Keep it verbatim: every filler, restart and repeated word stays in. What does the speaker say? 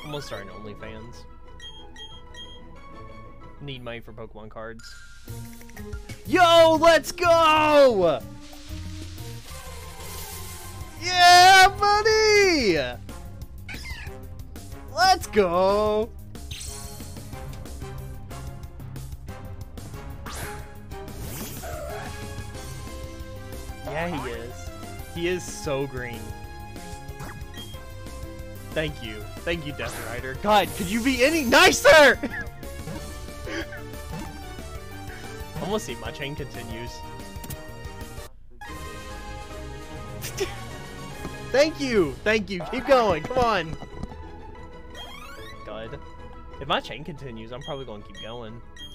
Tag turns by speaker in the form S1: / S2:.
S1: Almost starting OnlyFans. Need money for Pokemon cards. Yo, let's go! Yeah, buddy! Let's go! Yeah, he is. He is so green. Thank you. Thank you, Death Rider. God, could you be any nicer? Almost see my chain continues. Thank you. Thank you. Keep going. Come on. God. If my chain continues, I'm probably going to keep going.